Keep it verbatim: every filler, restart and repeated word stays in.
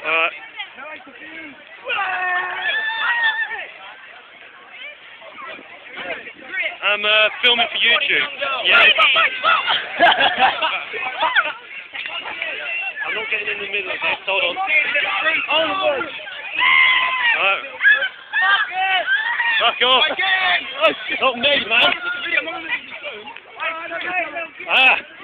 Alright. I'm uh, filming for YouTube. Yeah. I'm not getting in the middle of this, hold on. Alright. Fuck off. Not me, man. Ah.